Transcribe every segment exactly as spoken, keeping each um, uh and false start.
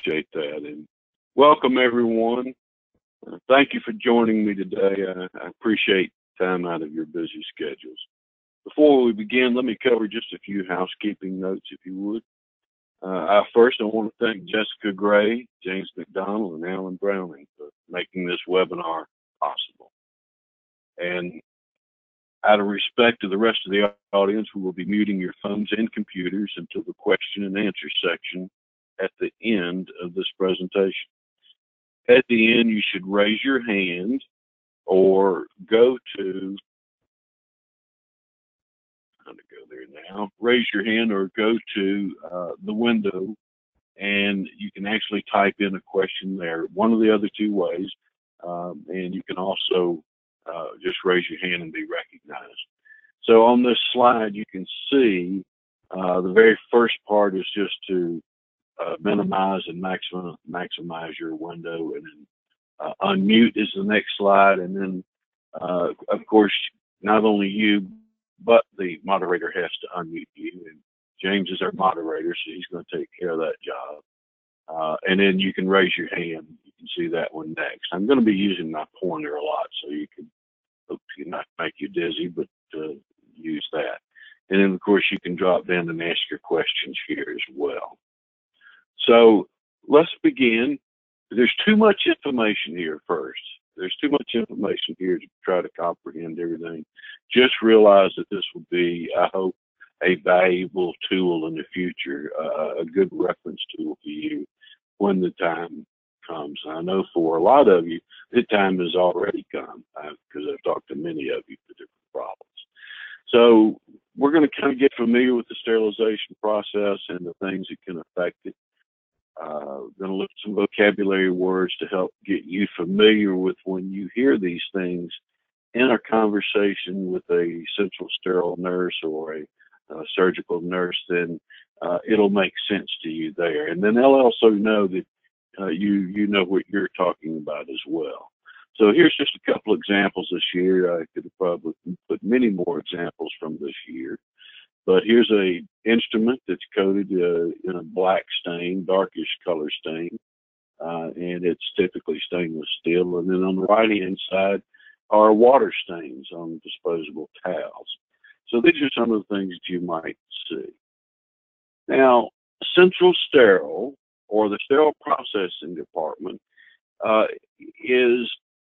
appreciate that. And welcome, everyone. Uh, thank you for joining me today. I, I appreciate time out of your busy schedules. Before we begin, let me cover just a few housekeeping notes, if you would. Uh, first, I want to thank Jessica Gray, James McDonald, and Alan Browning for making this webinar possible. And out of respect to the rest of the audience, we will be muting your phones and computers until the question and answer section at the end of this presentation. At the end, you should raise your hand or go to, I'm going to go there now, raise your hand or go to uh, the window, and you can actually type in a question there, one of the other two ways, um, and you can also uh, just raise your hand and be recognized. So on this slide, you can see uh, the very first part is just to uh, minimize and maximum, maximize your window, and then uh, unmute is the next slide, and then uh, of course not only you but the moderator has to unmute you, and James is our moderator, so he's going to take care of that job. Uh, and then you can raise your hand. You can see that one next. I'm going to be using my pointer a lot, so you can, not make you dizzy, but uh, use that. And then, of course, you can drop down and ask your questions here as well. So let's begin. There's too much information here first. There's too much information here to try to comprehend everything. Just realize that this will be, I hope, a valuable tool in the future, uh, a good reference tool for you when the time comes. And I know for a lot of you, the time has already come because uh, I've talked to many of you for different problems. So we're going to kind of get familiar with the sterilization process and the things that can affect it. Uh, going to look at some vocabulary words to help get you familiar with when you hear these things in a conversation with a central sterile nurse or a uh, surgical nurse, then uh, it'll make sense to you there. And then they'll also know that uh, you, you know what you're talking about as well. So here's just a couple examples this year. I could have probably put many more examples from this year. But here's a instrument that's coated uh, in a black stain, darkish color stain, uh, and it's typically stainless steel. And then on the right-hand side are water stains on disposable towels. So these are some of the things that you might see. Now, Central Sterile, or the Sterile Processing Department, uh, is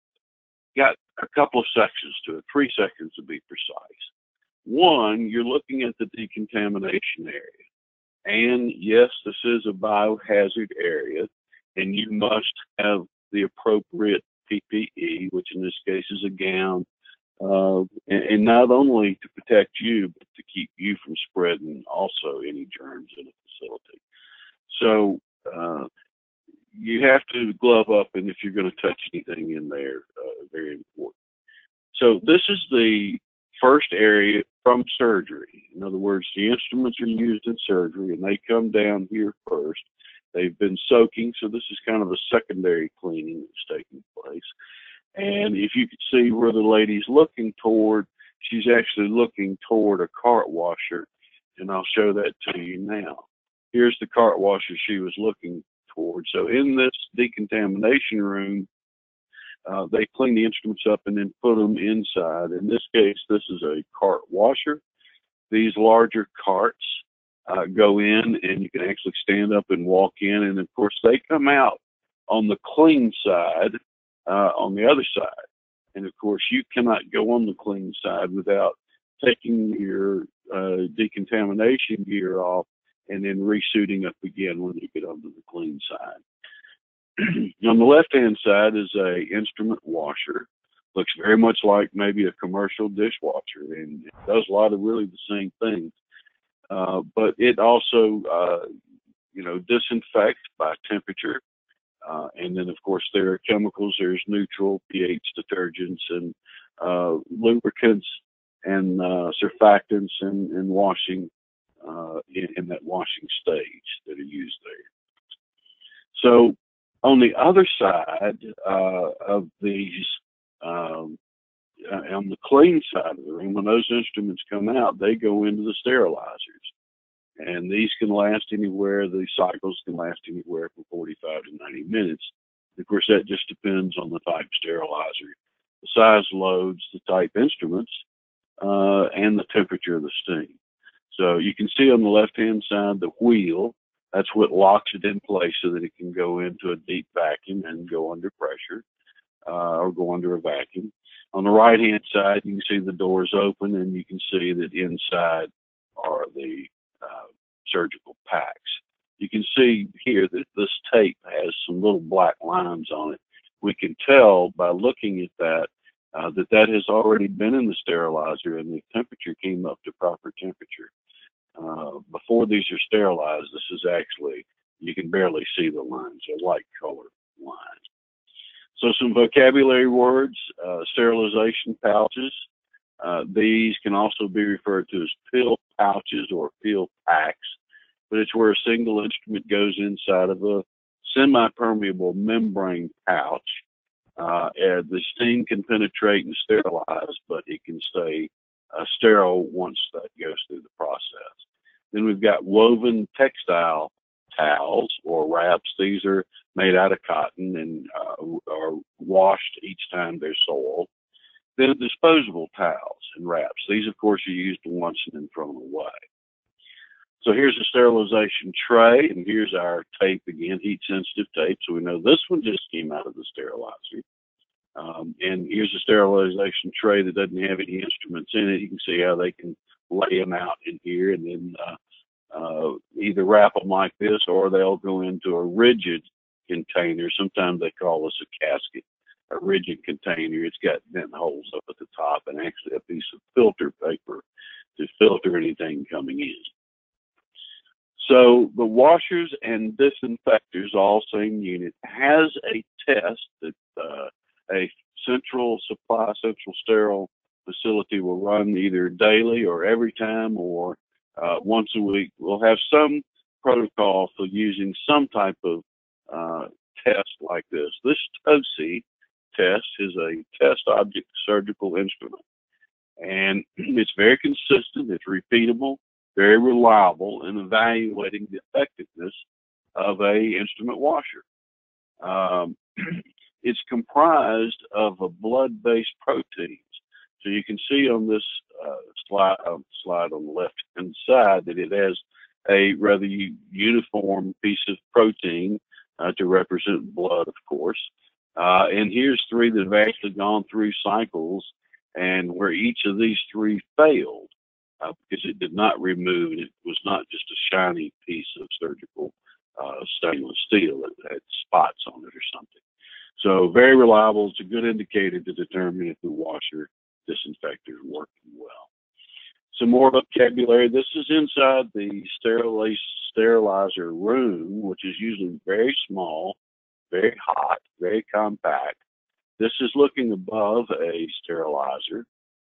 got a couple of sections to it, three sections to be precise. One, you're looking at the decontamination area. And yes, this is a biohazard area, and you must have the appropriate P P E, which in this case is a gown, uh, and, and not only to protect you, but to keep you from spreading also any germs in the facility. So uh, you have to glove up, and if you're going to touch anything in there, uh, very important. So this is the first area from surgery. In other words, the instruments are used in surgery and they come down here first. They've been soaking, so this is kind of a secondary cleaning that's taking place. And if you could see where the lady's looking toward, she's actually looking toward a cart washer, and I'll show that to you now. Here's the cart washer she was looking toward. So in this decontamination room, Uh, they clean the instruments up and then put them inside. In this case, this is a cart washer. These larger carts uh, go in, and you can actually stand up and walk in. And of course, they come out on the clean side, uh, on the other side. And of course, you cannot go on the clean side without taking your uh, decontamination gear off and then resuiting up again when you get onto the clean side. On the left-hand side is a instrument washer. Looks very much like maybe a commercial dishwasher, and it does a lot of really the same things. Uh, but it also, uh, you know, disinfects by temperature. Uh, and then, of course, there are chemicals. There's neutral pH detergents and uh, lubricants and uh, surfactants and, and washing uh, in, in that washing stage that are used there. So on the other side uh, of these, um, on the clean side of the room, when those instruments come out, they go into the sterilizers. And these can last anywhere, the cycles can last anywhere from forty-five to ninety minutes. Of course, that just depends on the type of sterilizer, the size loads, the type instruments, uh, and the temperature of the steam. So you can see on the left-hand side the wheel. That's what locks it in place so that it can go into a deep vacuum and go under pressure, uh, or go under a vacuum. On the right-hand side, you can see the doors open, and you can see that inside are the uh, surgical packs. You can see here that this tape has some little black lines on it. We can tell by looking at that uh, that that has already been in the sterilizer and the temperature came up to proper temperature. Uh, before these are sterilized, this is actually, you can barely see the lines. They're light colored lines. So some vocabulary words, uh, sterilization pouches. Uh, these can also be referred to as pill pouches or pill packs, but it's where a single instrument goes inside of a semi-permeable membrane pouch. Uh, and the steam can penetrate and sterilize, but it can stay uh, sterile once that goes through the process. Then we've got woven textile towels or wraps. These are made out of cotton and uh, are washed each time they're soiled. Then disposable towels and wraps. These, of course, are used once and then thrown away. So here's a sterilization tray, and here's our tape again, heat-sensitive tape. So we know this one just came out of the sterilizer. Um, and here's a sterilization tray that doesn't have any instruments in it. You can see how they can lay them out in here and then uh, uh, either wrap them like this or they'll go into a rigid container. Sometimes they call this a casket, a rigid container. It's got vent holes up at the top and actually a piece of filter paper to filter anything coming in. So the washers and disinfectors, all same unit, has a test that uh, a central supply, central sterile facility will run either daily or every time or uh, once a week. We'll have some protocol for using some type of uh, test like this. This T O S I test is a test object surgical instrument, and it's very consistent, it's repeatable, very reliable in evaluating the effectiveness of a instrument washer. Um, it's comprised of a blood-based proteins. So you can see on this uh, slide, uh, slide on the left-hand side that it has a rather uniform piece of protein uh, to represent blood, of course. Uh, and here's three that have actually gone through cycles and where each of these three failed. Uh, because it did not remove, it was not just a shiny piece of surgical uh, stainless steel. It had spots on it or something. So very reliable. It's a good indicator to determine if the washer disinfector is working well. Some more vocabulary. This is inside the sterilizer room, which is usually very small, very hot, very compact. This is looking above a sterilizer,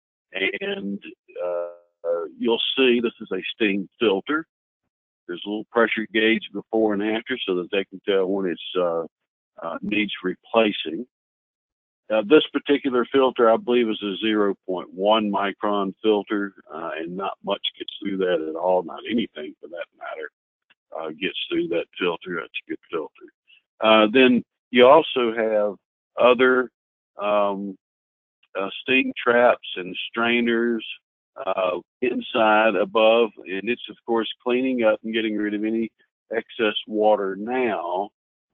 and uh, Uh, you'll see this is a steam filter. There's a little pressure gauge before and after so that they can tell when it uh, uh, needs replacing. Uh, this particular filter, I believe, is a zero point one micron filter, uh, and not much gets through that at all, not anything for that matter, uh, gets through that filter. That's a good filter. Uh, then you also have other um, uh, steam traps and strainers Uh, inside, above, and it's of course cleaning up and getting rid of any excess water now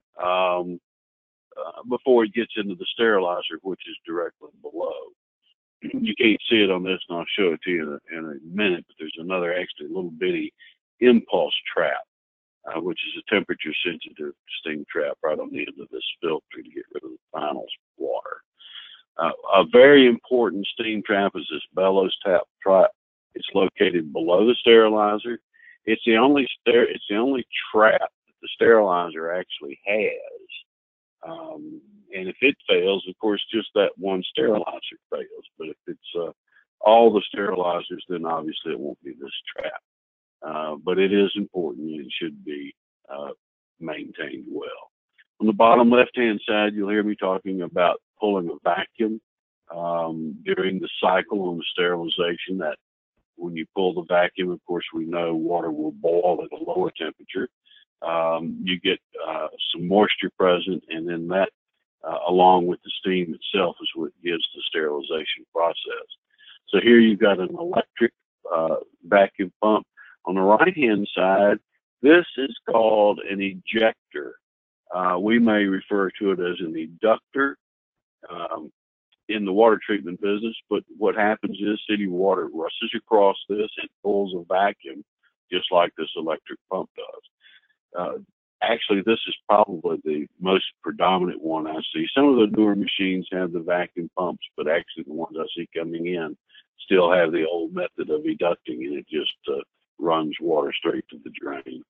um, uh, before it gets into the sterilizer, which is directly below. You can't see it on this, and I'll show it to you in a, in a minute, but there's another actually little bitty impulse trap, uh, which is a temperature sensitive steam trap right on the end of this filter to get rid of the final water. Uh, a very important steam trap is this bellows tap trap. It's located below the sterilizer. It's the only ster it's the only trap that the sterilizer actually has. Um, and if it fails, of course, just that one sterilizer fails. But if it's uh, all the sterilizers, then obviously it won't be this trap. Uh, but it is important and it should be uh, maintained well. On the bottom left-hand side, you'll hear me talking about pulling a vacuum um, during the cycle on the sterilization. That when you pull the vacuum, of course, we know water will boil at a lower temperature. Um, you get uh, some moisture present, and then that, uh, along with the steam itself, is what gives the sterilization process. So here you've got an electric uh, vacuum pump. On the right-hand side, this is called an ejector. Uh, we may refer to it as an eductor um, in the water treatment business, but what happens is city water rushes across this and pulls a vacuum just like this electric pump does. Uh, actually, this is probably the most predominant one I see. Some of the newer machines have the vacuum pumps, but actually the ones I see coming in still have the old method of educting, and it just uh, runs water straight to the drain.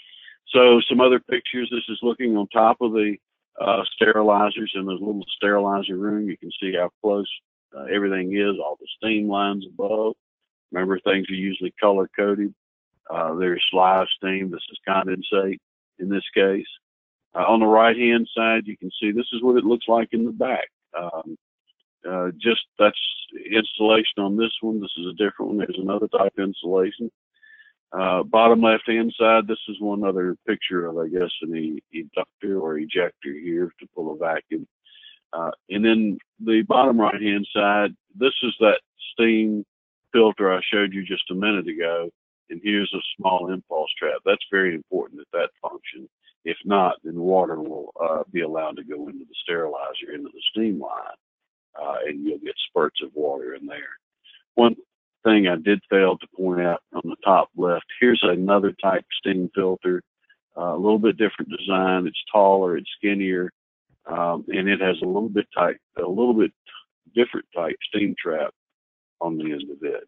So some other pictures. This is looking on top of the uh, sterilizers in the little sterilizer room. You can see how close uh, everything is, all the steam lines above. Remember, things are usually color-coded. Uh, there's live steam. This is condensate in this case. Uh, on the right-hand side, you can see this is what it looks like in the back. Um, uh, just that's installation on this one. This is a different one. There's another type of installation. Uh, bottom left-hand side, this is one other picture of, I guess, an e eductor or ejector here to pull a vacuum. Uh, and then the bottom right-hand side, this is that steam filter I showed you just a minute ago. And here's a small impulse trap. That's very important that that function. If not, then water will uh, be allowed to go into the sterilizer, into the steam line, uh, and you'll get spurts of water in there. One thing I did fail to point out on the top left, here's another type steam filter, uh, a little bit different design. It's taller, it's skinnier, um, and it has a little bit tight, a little bit different type steam trap on the end of it.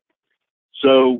So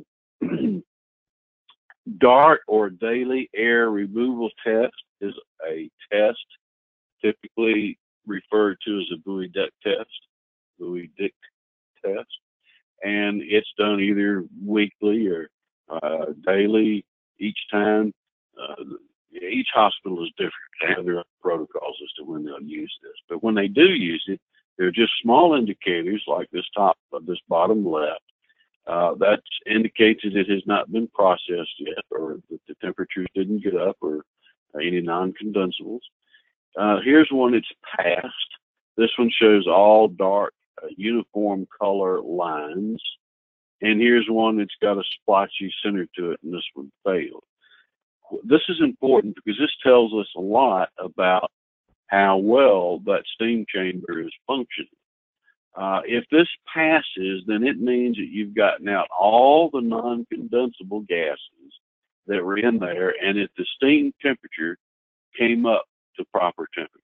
DART, or daily air removal test, is a test typically referred to as a buoy deck test, buoy deck test. And it's done either weekly or uh, daily each time. Uh, each hospital is different. They have their own protocols as to when they'll use this. But when they do use it, they're just small indicators like this top, uh, this bottom left. Uh, that indicates that it has not been processed yet, or that the temperatures didn't get up, or uh, any non-condensables. Uh, here's one that's passed. This one shows all dark, uh, uniform color lines. And here's one that's got a splotchy center to it, and this one failed. This is important because this tells us a lot about how well that steam chamber is functioning. Uh, if this passes, then it means that you've gotten out all the non-condensable gases that were in there, and that the steam temperature came up to proper temperature.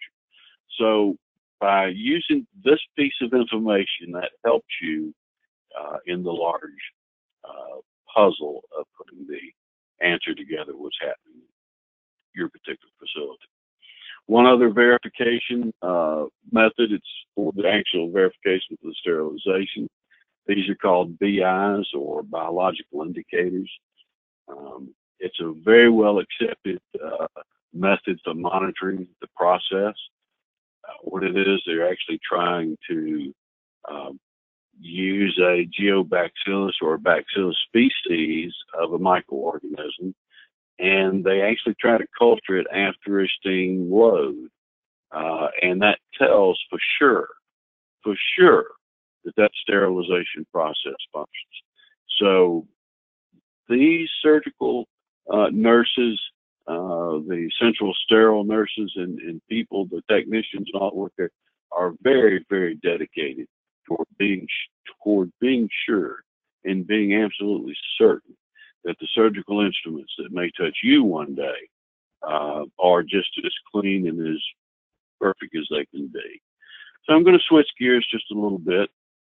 So by using this piece of information, that helps you uh, in the large uh, puzzle of putting the answer together, what's happening in your particular facility. One other verification uh, method, it's for the actual verification for the sterilization. These are called B Is, or biological indicators. Um, it's a very well accepted uh, method for monitoring the process. Uh, what it is, they're actually trying to um, use a geobacillus or a bacillus species of a microorganism, and they actually try to culture it after a steam load. Uh, and that tells for sure, for sure, that that sterilization process functions. So these surgical uh, nurses, uh, the central sterile nurses and, and people, the technicians and all that work there, are very, very dedicated toward being, toward being sure and being absolutely certain that the surgical instruments that may touch you one day uh, are just as clean and as perfect as they can be. So I'm going to switch gears just a little bit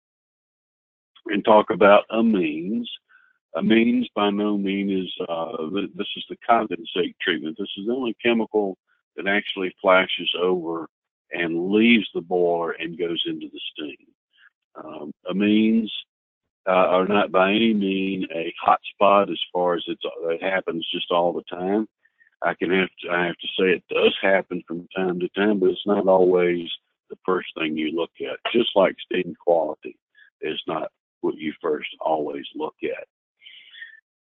and talk about amines. Amines by no means is, uh, this is the condensate treatment. This is the only chemical that actually flashes over and leaves the boiler and goes into the steam. Um, amines uh, are not by any means a hot spot as far as it's, it happens just all the time. I can have to, I have to say it does happen from time to time, but it's not always the first thing you look at. Just like steam quality is not what you first always look at.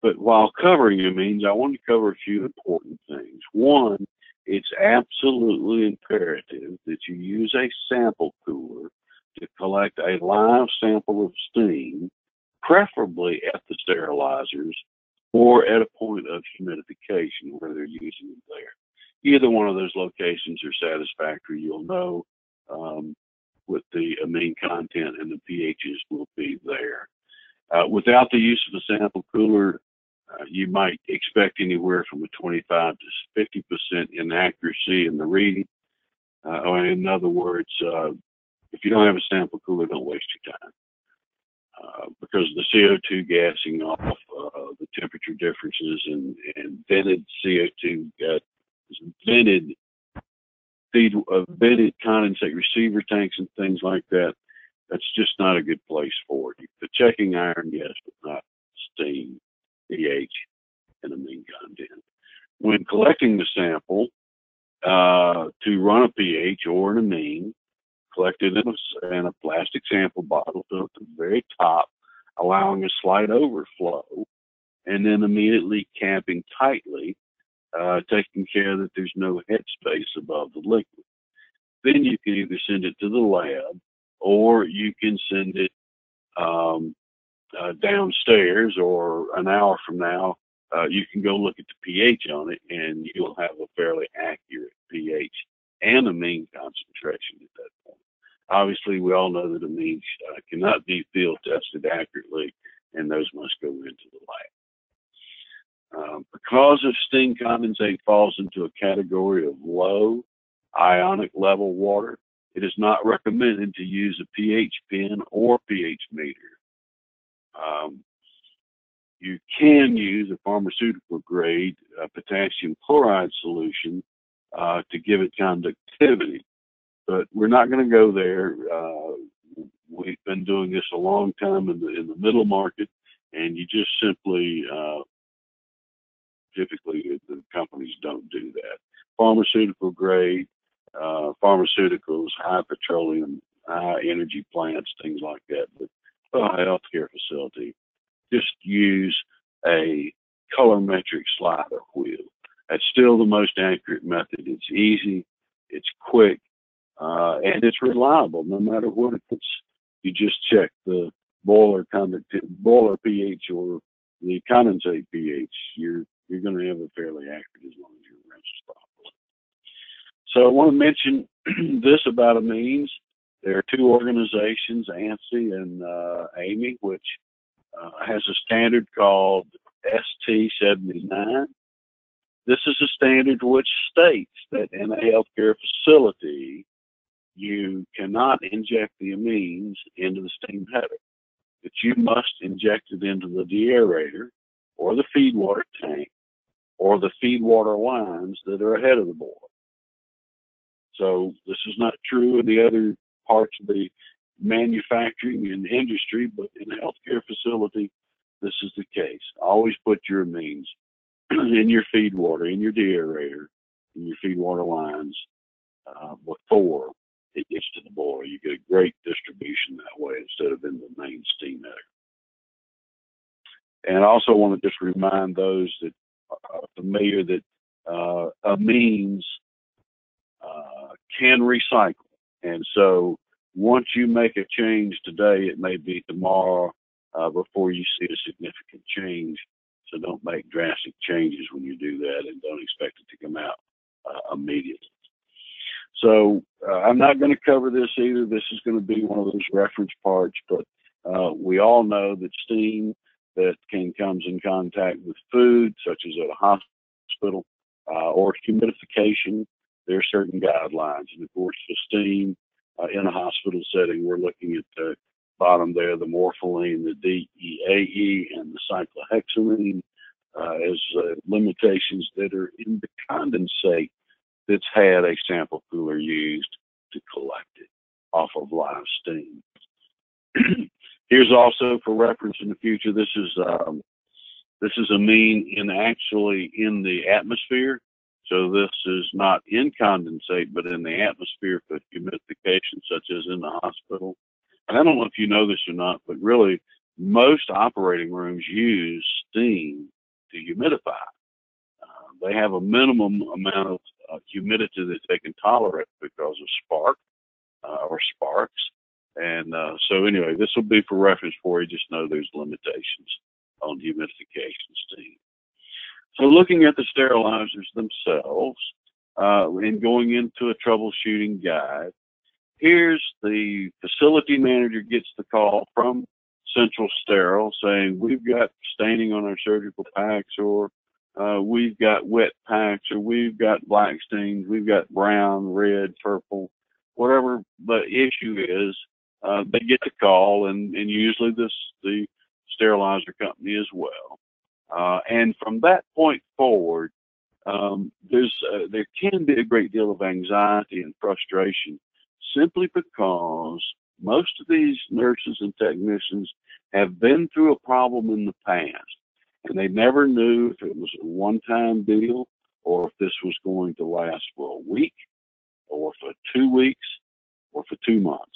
But while covering amines, I want to cover a few important things. One, it's absolutely imperative that you use a sample cooler to collect a live sample of steam, preferably at the sterilizers or at a point of humidification where they're using it there. Either one of those locations are satisfactory. You'll know um, what the amine content and the pHs will be there. Uh, without the use of a sample cooler, uh, you might expect anywhere from a twenty-five to fifty percent inaccuracy in the reading. Uh, or in other words, uh, if you don't have a sample cooler, don't waste your time. Uh, because the C O two gassing off, uh, the temperature differences, and, and vented C O two, uh, vented feed, uh, vented condensate receiver tanks and things like that. That's just not a good place for it. The checking iron, yes, but not steam, pH, and amine content. When collecting the sample, uh, to run a pH or an amine, collected in a, in a plastic sample bottle filled to the very top, allowing a slight overflow, and then immediately capping tightly, uh, taking care that there's no headspace above the liquid. Then you can either send it to the lab, or you can send it um, uh, downstairs, or an hour from now, uh, you can go look at the pH on it, and you'll have a fairly accurate pH and amine concentration at that point. Obviously, we all know that amines uh, cannot be field tested accurately, and those must go into the lab. Um, because if steam condensate falls into a category of low ionic level water, it is not recommended to use a pH pen or pH meter. Um, you can use a pharmaceutical grade uh, potassium chloride solution uh, to give it conductivity. But we're not going to go there. Uh, we've been doing this a long time in the in the middle market, and you just simply, uh, typically, the companies don't do that. Pharmaceutical grade, uh, pharmaceuticals, high petroleum, high energy plants, things like that. But a healthcare facility, just use a colorimetric slider wheel. That's still the most accurate method. It's easy, it's quick, Uh, and it's reliable no matter what it is. You just check the boiler conductivity, boiler pH or the condensate pH. You're you're going to have it fairly accurate as long as your rinse is properly. So I want to mention this about amines. There are two organizations, ANSI and uh, A M I, which uh, has a standard called S T seventy-nine. This is a standard which states that in a healthcare facility, you cannot inject the amines into the steam header, but you must inject it into the deaerator or the feed water tank or the feed water lines that are ahead of the boiler. So this is not true in the other parts of the manufacturing and industry, but in a healthcare facility, this is the case. Always put your amines in your feed water, in your deaerator, in your feed water lines uh, before it gets to the boiler. You get a great distribution that way instead of in the main steam header. And I also want to just remind those that are familiar that uh, amines uh, can recycle. And so once you make a change today, it may be tomorrow uh, before you see a significant change. So don't make drastic changes when you do that, and don't expect it to come out uh, immediately. So uh, I'm not going to cover this either. This is going to be one of those reference parts, but uh, we all know that steam that can comes in contact with food, such as at a hospital, uh, or humidification, there are certain guidelines. And of course, for steam uh, in a hospital setting, we're looking at the bottom there, the morpholine, the D E A E, and the cyclohexylene uh, as uh, limitations that are in the condensate that's had a sample cooler used to collect it off of live steam. Here's also for reference in the future. This is um, this is amine in actually in the atmosphere. So this is not in condensate, but in the atmosphere for humidification, such as in the hospital. And I don't know if you know this or not, but really most operating rooms use steam to humidify. Uh, they have a minimum amount of uh, humidity that they can tolerate because of spark uh, or sparks. And uh, so anyway, this will be for reference for you. Just know there's limitations on humidification steam. So looking at the sterilizers themselves uh, and going into a troubleshooting guide, here's the facility manager gets the call from Central Sterile saying, we've got staining on our surgical packs, or uh, we've got wet packs, or we've got black stains, we've got brown, red, purple, whatever the issue is. Uh, they get the call, and, and usually this the sterilizer company as well. Uh, and from that point forward, um, there's uh, there can be a great deal of anxiety and frustration, simply because most of these nurses and technicians have been through a problem in the past, and they never knew if it was a one-time deal or if this was going to last for a week or for two weeks or for two months.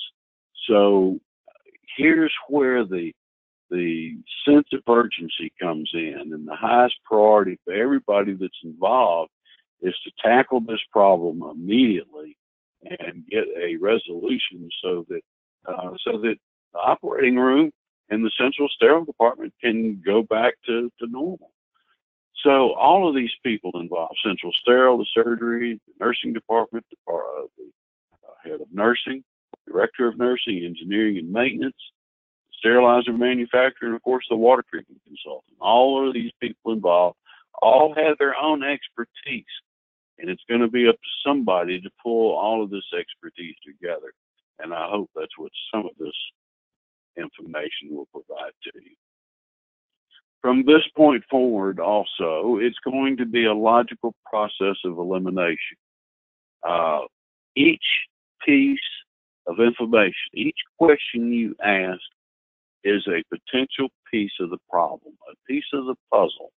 So here's where the the sense of urgency comes in, and the highest priority for everybody that's involved is to tackle this problem immediately and get a resolution so that uh, so that the operating room and the central sterile department can go back to, to normal. So all of these people involved: central sterile, the surgery, the nursing department, the, uh, the uh, head of nursing, director of nursing, engineering and maintenance, sterilizer manufacturer, and of course the water treatment consultant. All of these people involved all have their own expertise, and it's going to be up to somebody to pull all of this expertise together. And I hope that's what some of this information will provide to you. From this point forward also, it's going to be a logical process of elimination. Uh, each piece of information, each question you ask is a potential piece of the problem, a piece of the puzzle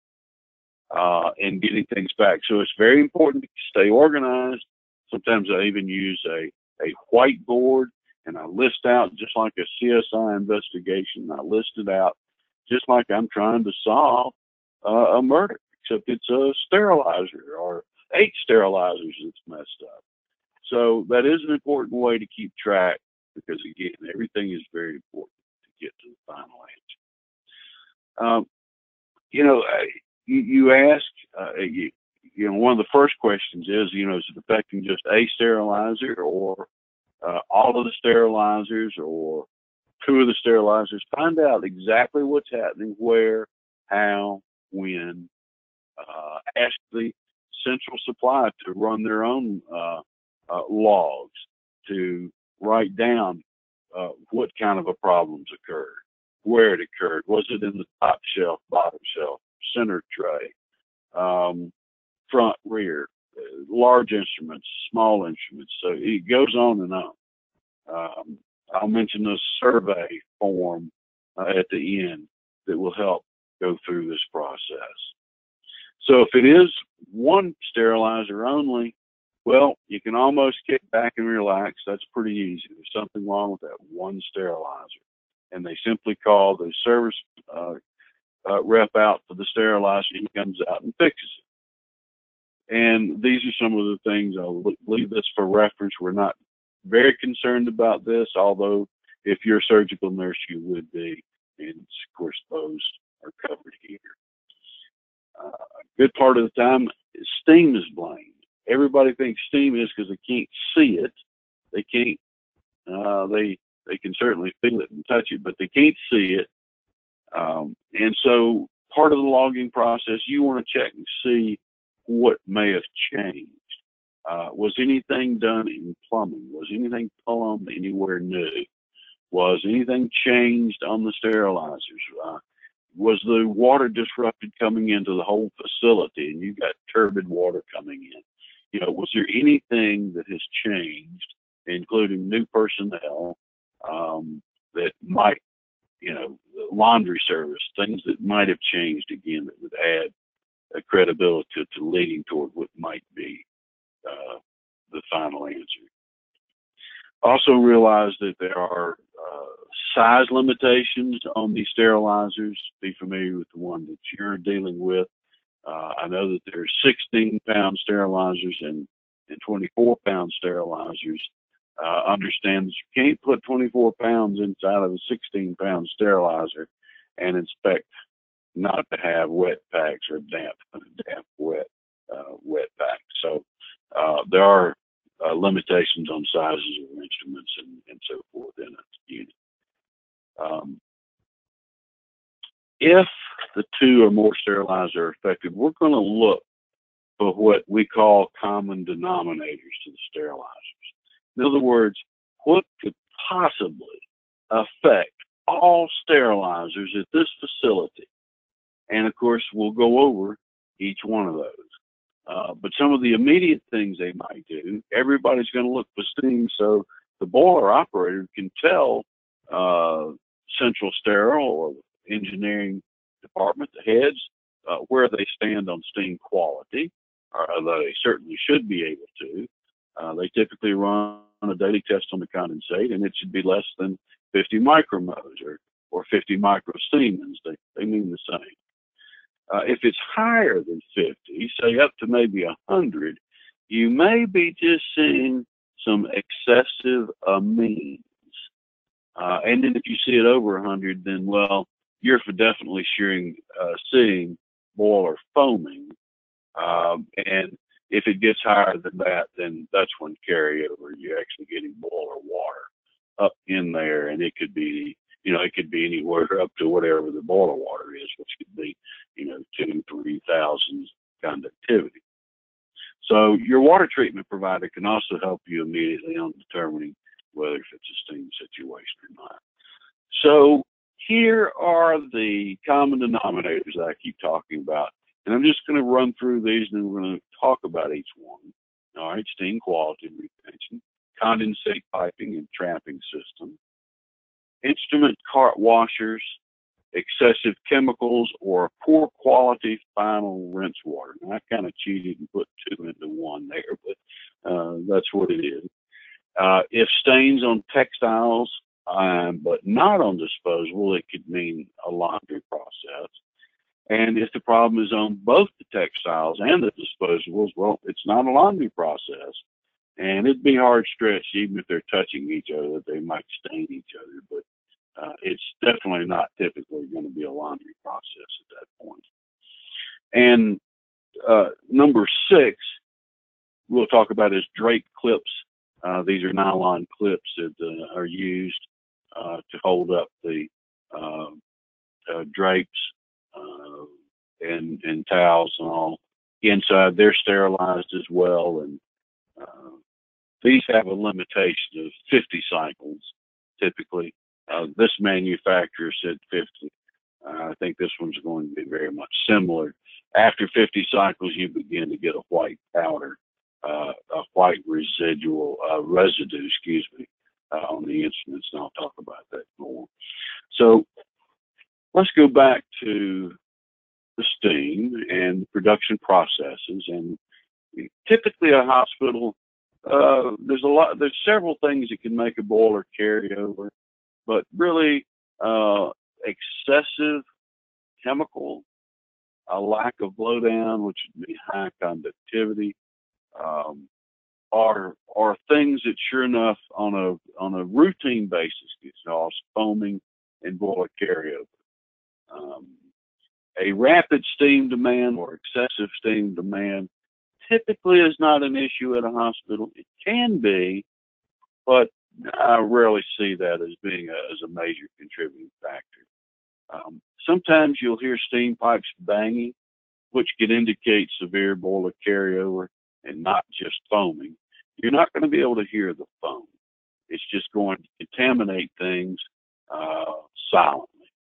uh, in getting things back. So it's very important to stay organized. Sometimes I even use a, a whiteboard, and I list out, just like a C S I investigation, I list it out just like I'm trying to solve uh, a murder, except it's a sterilizer or eight sterilizers that's messed up. So that is an important way to keep track, because again, everything is very important to get to the final answer. Um, you know, you, you ask, uh, you, you know, one of the first questions is, you know, is it affecting just a sterilizer, or uh, all of the sterilizers, or two of the sterilizers? Find out exactly what's happening, where, how, when. Uh, ask the central supply to run their own uh, uh, logs to write down uh, what kind of a problems occurred, where it occurred. Was it in the top shelf, bottom shelf, center tray, um, front, rear, uh, large instruments, small instruments? So it goes on and on. Um, I'll mention a survey form uh, at the end that will help go through this process. So if it is one sterilizer only, well, you can almost kick back and relax. That's pretty easy. There's something wrong with that one sterilizer, and they simply call the service uh, uh, rep out for the sterilizer. He comes out and fixes it. And these are some of the things. I'll leave this for reference. We're not very concerned about this, although if you're a surgical nurse, you would be, and of course those are covered here. Uh, a good part of the time, steam is blamed. Everybody thinks steam is because they can't see it. They can't. Uh, they they can certainly feel it and touch it, but they can't see it. Um, and so, part of the logging process, you want to check and see what may have changed. Uh, was anything done in plumbing? Was anything plumbed anywhere new? Was anything changed on the sterilizers? Uh, was the water disrupted coming into the whole facility, and you got turbid water coming in? You know, was there anything that has changed, including new personnel, um, that might, you know, laundry service, things that might have changed again that would add a credibility to, to leading toward what might be uh, the final answer. Also realize that there are uh, size limitations on these sterilizers. Be familiar with the one that you're dealing with. Uh, I know that there's sixteen pound sterilizers and, and twenty-four pound sterilizers. Uh, understand that you can't put twenty-four pounds inside of a sixteen pound sterilizer and expect not to have wet packs or damp, damp wet, uh, wet packs. So uh, there are uh, limitations on sizes of instruments and, and so forth in a unit. Um, if the two or more sterilizers are affected, we're going to look for what we call common denominators to the sterilizers. In other words, what could possibly affect all sterilizers at this facility? And of course, we'll go over each one of those. Uh, but some of the immediate things they might do, everybody's going to look for steam, so the boiler operator can tell uh, Central Sterile or engineering department, the heads, uh, where they stand on steam quality, or they certainly should be able to. Uh, they typically run a daily test on the condensate, and it should be less than fifty micromoles or, or fifty microsiemens. They, they mean the same. Uh, if it's higher than fifty, say up to maybe one hundred, you may be just seeing some excessive amines. Uh, and then if you see it over one hundred, then, well, you're for definitely sharing, uh, seeing boiler foaming. Um, and if it gets higher than that, then that's when carryover, you're actually getting boiler water up in there, and it could be, you know, it could be anywhere up to whatever the boiler water is, which could be, you know, two, three thousand conductivity. So your water treatment provider can also help you immediately on determining whether if it's a steam situation or not. So here are the common denominators that I keep talking about. And I'm just going to run through these, and then we're going to talk about each one. All right, steam quality retention, condensate piping and trapping system, instrument cart washers, excessive chemicals, or poor quality final rinse water. And I kind of cheated and put two into one there, but uh, that's what it is. Uh, if stains on textiles, um, but not on disposable, it could mean a laundry process. And if the problem is on both the textiles and the disposables, well, it's not a laundry process. And it'd be hard stretch, even if they're touching each other, that they might stain each other. But uh, it's definitely not typically going to be a laundry process at that point. And uh, number six, we'll talk about is drape clips. Uh, these are nylon clips that uh, are used uh, to hold up the uh, uh, drapes uh, and, and towels and all inside. They're sterilized as well, and uh, these have a limitation of fifty cycles typically. Uh, this manufacturer said fifty. Uh, I think this one's going to be very much similar. After fifty cycles, you begin to get a white powder, uh, a white residual uh, residue, excuse me, uh, on the instruments, and I'll talk about that more. So let's go back to the steam and production processes. And typically, a hospital, uh, there's a lot, there's several things that can make a boiler carry over, but really, uh, excessive chemical, a lack of blowdown, which would be high conductivity, um, are are things that sure enough on a on a routine basis gets caused foaming and boiler carryover. Um, a rapid steam demand or excessive steam demand typically is not an issue at a hospital. It can be, but I rarely see that as being a, as a major contributing factor. Um, sometimes you'll hear steam pipes banging, which can indicate severe boiler carryover and not just foaming. You're not going to be able to hear the foam. It's just going to contaminate things uh, silently.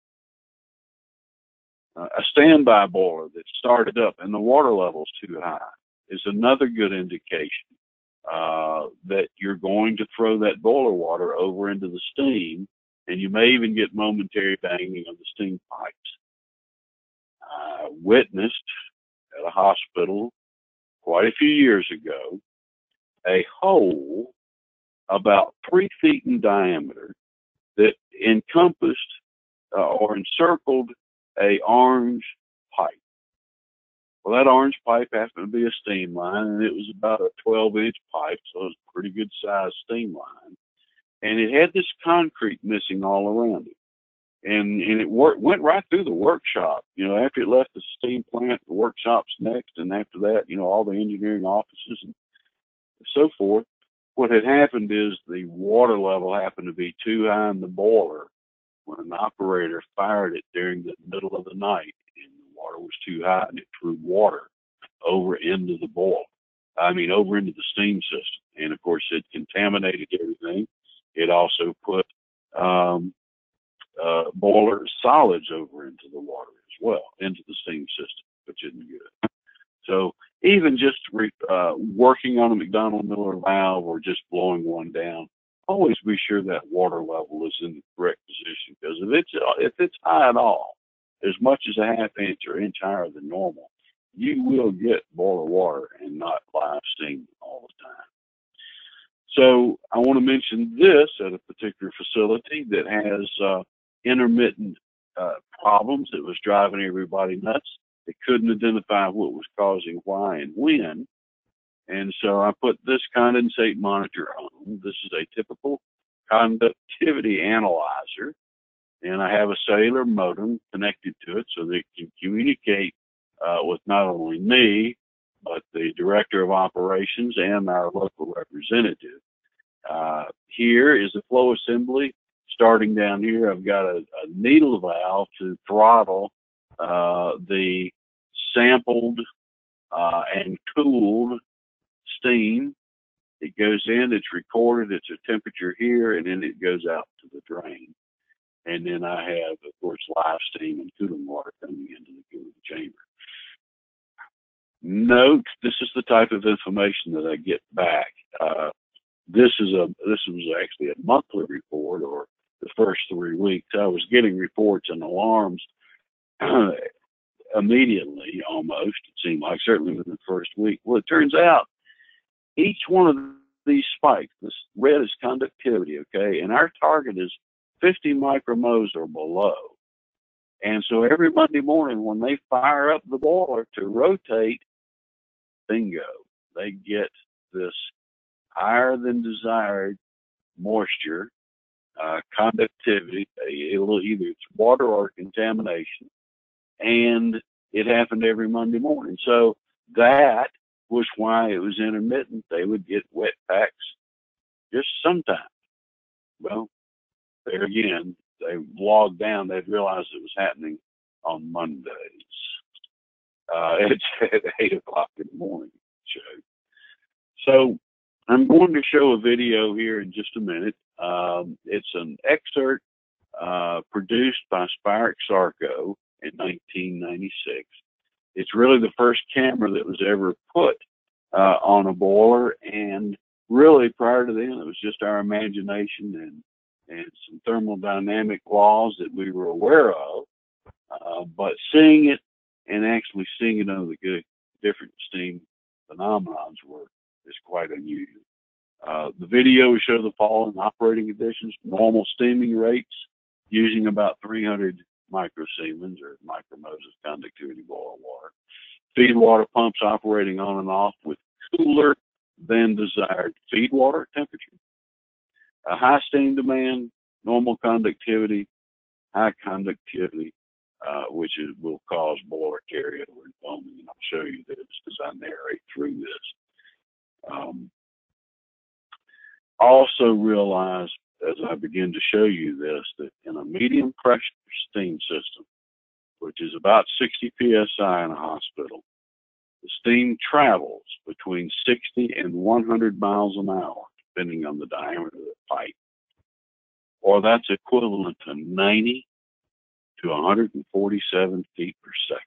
Uh, a standby boiler that started up and the water level's too high is another good indication uh, that you're going to throw that boiler water over into the steam, and you may even get momentary banging of the steam pipes. I witnessed at a hospital quite a few years ago a hole about three feet in diameter that encompassed uh, or encircled a orange pipe. Well, that orange pipe happened to be a steam line, and it was about a twelve inch pipe, so it was a pretty good sized steam line. And it had this concrete missing all around it. And and it worked, went right through the workshop. You know, after it left the steam plant, the workshop's next, and after that, you know, all the engineering offices and so forth. What had happened is the water level happened to be too high in the boiler when an operator fired it during the middle of the night, and the water was too high, and it threw water over into the boiler. I mean, over into the steam system. And of course, it contaminated everything. It also put um, uh, boiler solids over into the water as well, into the steam system, which isn't good. So even just re, uh, working on a McDonnell Miller valve or just blowing one down, always be sure that water level is in the correct position, because if it's if it's high at all, as much as a half inch or inch higher than normal, you will get boiler water and not live steam all the time. So I want to mention this at a particular facility that has uh, intermittent uh, problems that was driving everybody nuts. They couldn't identify what was causing why and when. And so I put this condensate monitor on. This is a typical conductivity analyzer. And I have a cellular modem connected to it so that it can communicate uh, with not only me, but the director of operations and our local representative. Uh, here is the flow assembly. Starting down here, I've got a, a needle valve to throttle uh, the sampled uh, and cooled steam. It goes in, it's recorded, it's a temperature here, and then it goes out to the drain. And then I have, of course, live steam and cooling water coming into the cooling chamber. Note, this is the type of information that I get back. Uh, this is a this was actually a monthly report, or the first three weeks. I was getting reports and alarms uh, immediately, almost. It seemed like, certainly within the first week. Well, it turns out each one of these spikes, this red is conductivity, okay, and our target is fifty micromos or below. And so every Monday morning when they fire up the boiler to rotate, bingo, they get this higher than desired moisture, uh, conductivity. It'll either it's water or contamination, and it happened every Monday morning. So that was why it was intermittent. They would get wet packs just sometimes. Well, there again, they logged down. They'd realized it was happening on Mondays. Uh, it's at eight o'clock in the morning. So I'm going to show a video here in just a minute. Um, it's an excerpt uh, produced by Spirek Sarco in nineteen ninety-six. It's really the first camera that was ever put uh, on a boiler, and really prior to then it was just our imagination and and some thermodynamic laws that we were aware of, uh, but seeing it and actually seeing it under the good, different steam phenomenons were is quite unusual. Uh, the video will show the following operating conditions: normal steaming rates using about three hundred microsiemens or micromos of conductivity boiler water. Feed water pumps operating on and off with cooler than desired feed water temperature. A high steam demand, normal conductivity, high conductivity, uh, which is, will cause boiler carryover and foaming. And I'll show you this as I narrate through this. Um, also realize as I begin to show you this that in a medium pressure steam system, which is about sixty P S I in a hospital, the steam travels between sixty and one hundred miles an hour, depending on the diameter of the pipe. Or that's equivalent to ninety to one hundred forty-seven feet per second.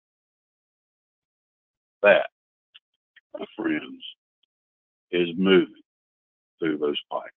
That, my friends, is moving through those pipes.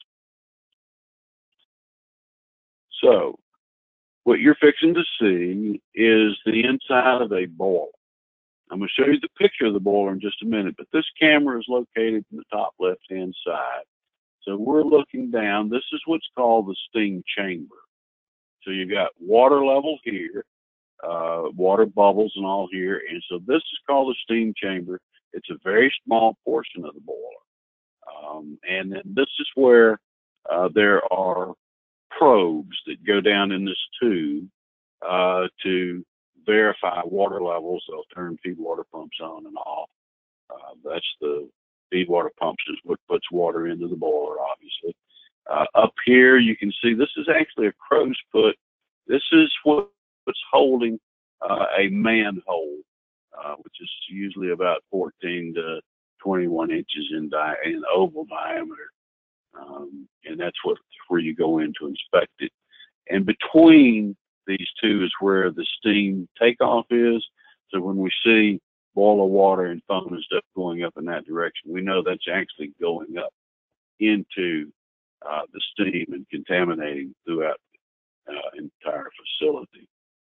So, what you're fixing to see is the inside of a boiler. I'm going to show you the picture of the boiler in just a minute, but this camera is located in the top left-hand side. So we're looking down. This is what's called the steam chamber. So you got water level here, uh, water bubbles and all here. And so this is called the steam chamber. It's a very small portion of the boiler. Um, and then this is where uh, there are probes that go down in this tube uh, to verify water levels. They'll turn feed water pumps on and off. Uh, that's the feed water pumps is what puts water into the boiler, obviously. Uh, up here, you can see this is actually a crow's foot. This is what, what's holding uh, a manhole, uh, which is usually about fourteen to twenty-one inches in, di in oval diameter. Um, and that's what where you go in to inspect it. And between these two is where the steam takeoff is. So when we see boiler water and foam and stuff going up in that direction, we know that's actually going up into uh, the steam and contaminating throughout the uh, entire facility.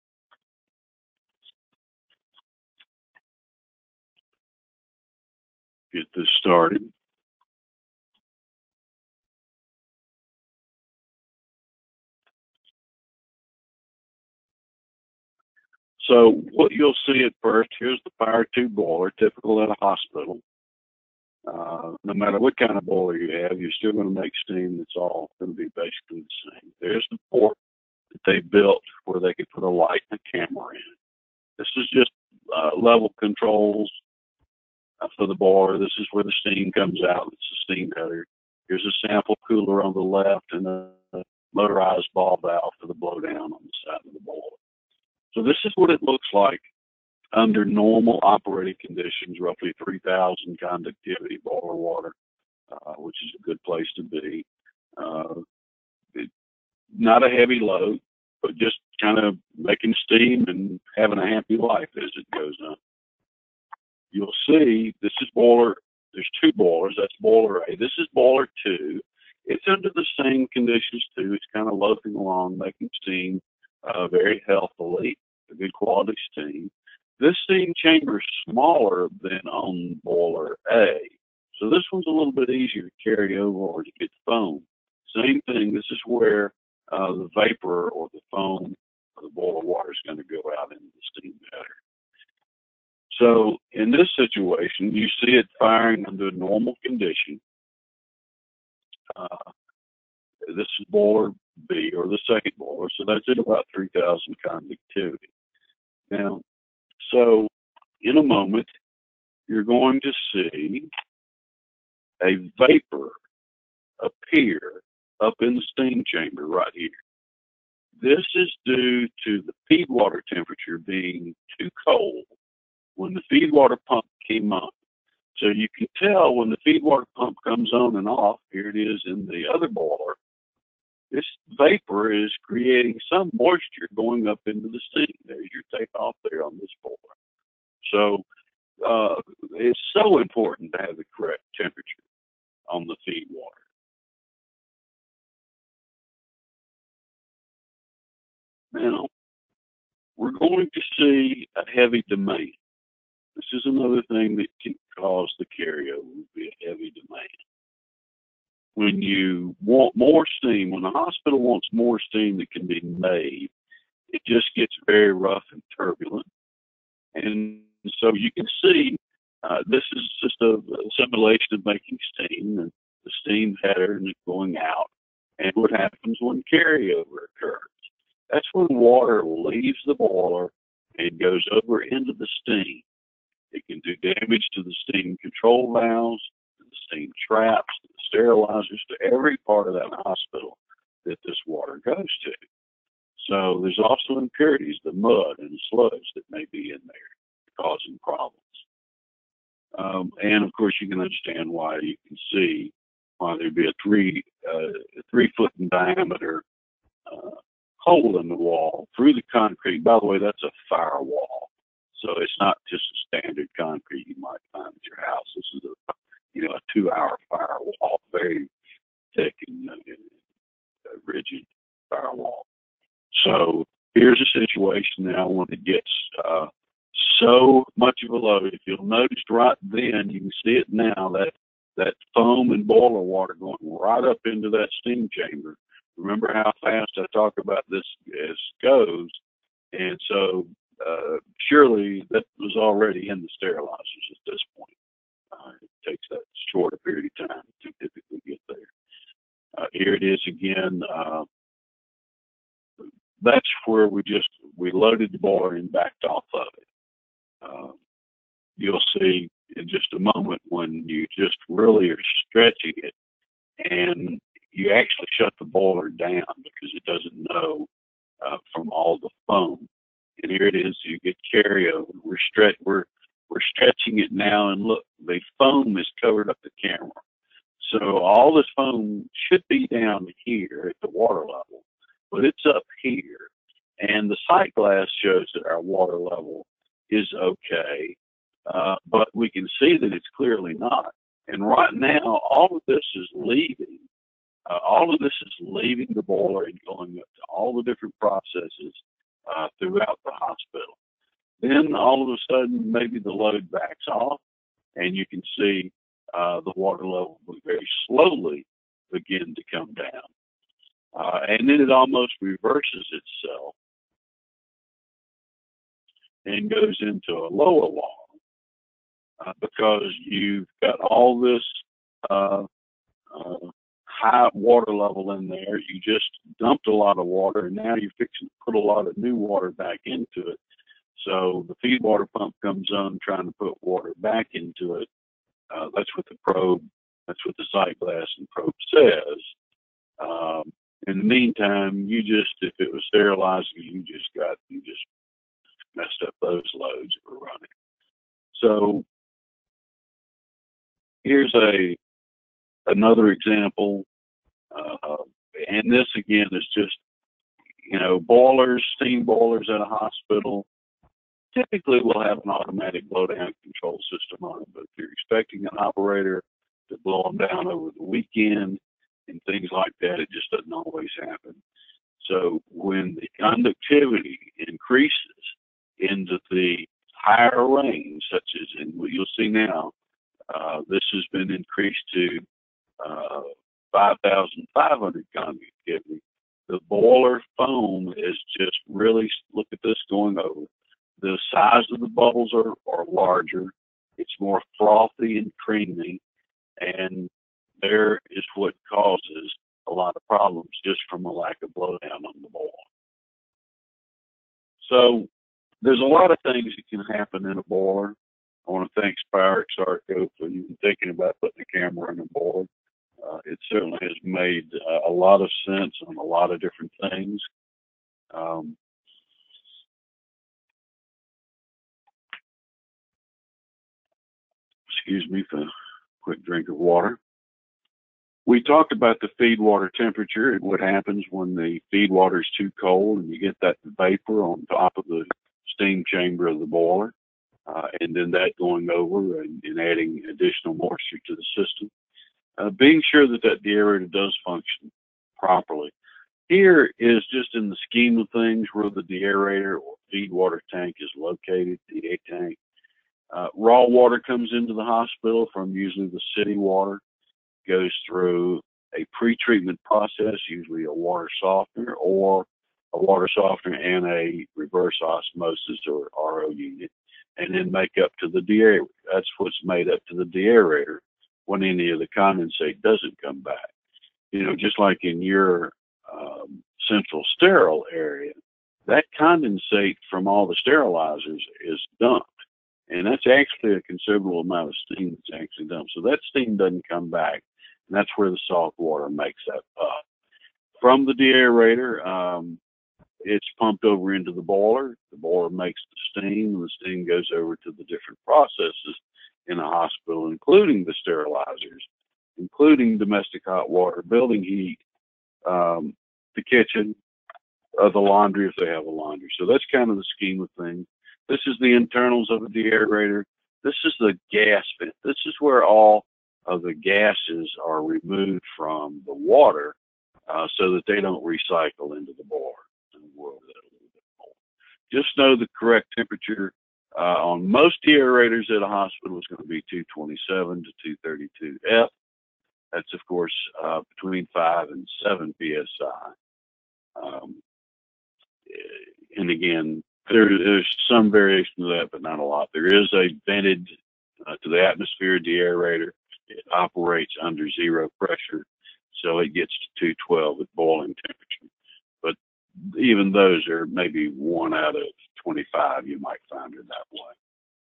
Get this started. So what you'll see at first, here's the fire tube boiler, typical at a hospital. Uh, no matter what kind of boiler you have, you're still going to make steam that's all going to be basically the same. There's the port that they built where they could put a light and a camera in. This is just uh, level controls uh, for the boiler. This is where the steam comes out. It's a steam cutter. Here's a sample cooler on the left and a, a motorized ball valve for the blowdown on the side of the boiler. So this is what it looks like under normal operating conditions, roughly three thousand conductivity boiler water, uh, which is a good place to be. Uh, it, not a heavy load, but just kind of making steam and having a happy life as it goes on. You'll see this is boiler, there's two boilers, that's boiler A. This is boiler two. It's under the same conditions too. It's kind of loafing along, making steam uh, very healthily, a good quality steam. This steam chamber is smaller than on boiler A. So this one's a little bit easier to carry over or to get foam. Same thing, this is where uh, the vapor or the foam or the boiler water is going to go out into the steam cutter. So in this situation, you see it firing under normal condition. Uh, this is boiler B or the second boiler, so that's at about three thousand conductivity. Now, so in a moment, you're going to see a vapor appear up in the steam chamber right here. This is due to the feed water temperature being too cold when the feed water pump came on. So you can tell when the feed water pump comes on and off, here it is in the other boiler, this vapor is creating some moisture going up into the steam. There's your takeoff there on this boiler. So uh, it's so important to have the correct temperature on the feed water. Now, we're going to see a heavy demand. This is another thing that can cause the carryover, would be a heavy demand. When you want more steam, when the hospital wants more steam that can be made, it just gets very rough and turbulent. And so you can see uh, this is just a, a simulation of making steam and the steam header and it going out. And what happens when carryover occurs? That's when water leaves the boiler and goes over into the steam. It can do damage to the steam control valves, to the steam traps, to the sterilizers, to every part of that hospital that this water goes to. So there's also impurities, the mud and the sludge that may be in there causing problems. Um, and of course, you can understand why. You can see why there'd be a three uh, three foot in diameter uh, hole in the wall through the concrete. By the way, that's a firewall. So it's not just a standard concrete you might find at your house. This is a, you know, a two-hour firewall, very thick and uh, rigid firewall. So here's a situation now when it gets uh, so much of a load. If you'll notice right then, you can see it now, that that foam and boiler water going right up into that steam chamber. Remember how fast I talk about this as goes, and so uh, surely that was already in the sterilizers at this point. Uh, it takes that short a period of time to typically get there. Uh, here it is again. Uh, that's where we just we loaded the boiler and backed off of it. Uh, you'll see in just a moment when you just really are stretching it, and you actually shut the boiler down because it doesn't know uh, from all the foam. And here it is. You get carryover. We're stretch. We're we're stretching it now, and look, the foam has covered up the camera. So all this foam should be down here at the water level, but it's up here. And the sight glass shows that our water level is okay, uh, but we can see that it's clearly not. And right now, all of this is leaving. Uh, all of this is leaving the boiler and going up to all the different processes uh, throughout the hospital. Then all of a sudden, maybe the load backs off, and you can see uh, the water level will very slowly begin to come down. Uh, and then it almost reverses itself and goes into a lower wall uh, because you've got all this uh, uh, high water level in there. You just dumped a lot of water, and now you're fixing to put a lot of new water back into it. So the feed water pump comes on trying to put water back into it. Uh, that's what the probe, that's what the sight glass and probe says. Um, in the meantime, you just, if it was sterilizing, you just got, you just messed up those loads that were running. So here's a another example, uh, and this again is just, you know, boilers, steam boilers at a hospital. Typically, we'll have an automatic blowdown control system on it, but if you're expecting an operator to blow them down over the weekend and things like that, it just doesn't always happen. So when the conductivity increases into the higher range, such as in what you'll see now, uh, this has been increased to uh, five thousand five hundred conductivity. The boiler foam is just really, look at this going over. The size of the bubbles are, are larger. It's more frothy and creamy, and there is what causes a lot of problems just from a lack of blowdown on the boiler. So there's a lot of things that can happen in a boiler. I want to thank Spyrex Arco for even thinking about putting a camera in a boiler. Uh, it certainly has made uh, a lot of sense on a lot of different things. Um, excuse me for a quick drink of water. We talked about the feed water temperature and what happens when the feed water is too cold and you get that vapor on top of the steam chamber of the boiler, uh, and then that going over and, and adding additional moisture to the system. Uh, being sure that that deaerator does function properly. Here is just in the scheme of things where the deaerator or feed water tank is located, D A tank. Uh, raw water comes into the hospital from usually the city water, goes through a pre-treatment process, usually a water softener or a water softener and a reverse osmosis or R O unit, and then make up to the deaerator. That's what's made up to the deaerator when any of the condensate doesn't come back. You know, just like in your um, central sterile area, that condensate from all the sterilizers is dumped. And that's actually a considerable amount of steam that's actually dumped. So that steam doesn't come back, and that's where the salt water makes that up. From the deaerator, um, it's pumped over into the boiler. The boiler makes the steam, and the steam goes over to the different processes in a hospital, including the sterilizers, including domestic hot water, building heat, um, the kitchen, uh, the laundry if they have a laundry. So that's kind of the scheme of things. This is the internals of a deaerator. This is the gas vent. This is where all of the gases are removed from the water uh, so that they don't recycle into the boiler. And we'll go over that a little bit more. Just know the correct temperature Uh, on most deaerators at a hospital, it's going to be two twenty-seven to two thirty-two F. That's, of course, uh, between five and seven P S I. Um, and again, there, there's some variation to that, but not a lot. There is a vented uh, to the atmosphere deaerator. It operates under zero pressure, so it gets to two twelve at boiling temperature. But even those are maybe one out of twenty-five you might find it that way.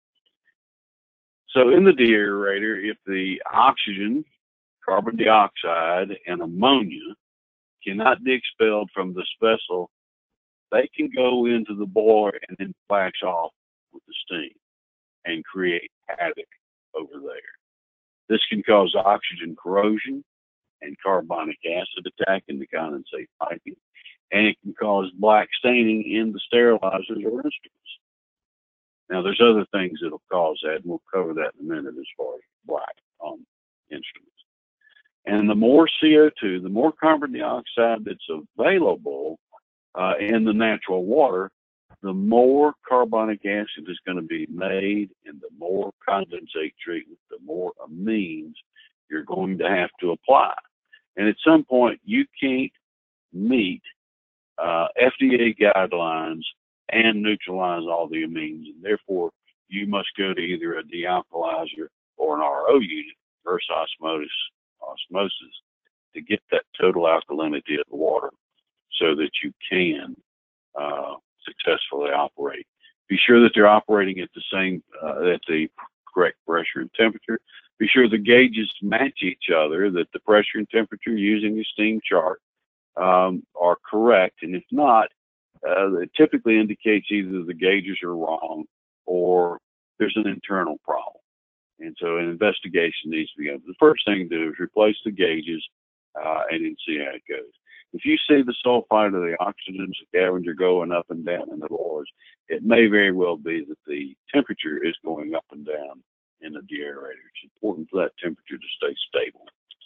So in the deaerator, if the oxygen, carbon dioxide, and ammonia cannot be expelled from this vessel, they can go into the boiler and then flash off with the steam and create havoc over there. This can cause oxygen corrosion and carbonic acid attack in the condensate piping, and it can cause black staining in the sterilizers or instruments. Now, there's other things that'll cause that, and we'll cover that in a minute as far as black on instruments. And the more C O two, the more carbon dioxide that's available uh, in the natural water, the more carbonic acid is going to be made, and the more condensate treatment, the more amines you're going to have to apply. And at some point, you can't meet uh, F D A guidelines and neutralize all the amines, and therefore you must go to either a dealkalizer or an R O unit, reverse osmosis, osmosis, to get that total alkalinity of the water so that you can uh, successfully operate. Be sure that they're operating at the same, uh, at the correct pressure and temperature. Be sure the gauges match each other, that the pressure and temperature using the steam chart um, are correct. And if not, uh, it typically indicates either the gauges are wrong or there's an internal problem. And so an investigation needs to be done. The first thing to do is replace the gauges uh, and then see how it goes. If you see the sulfide or the oxygen scavenger going up and down in the boilers, it may very well be that the temperature is going up and down in the deaerator. It's important for that temperature to stay stable.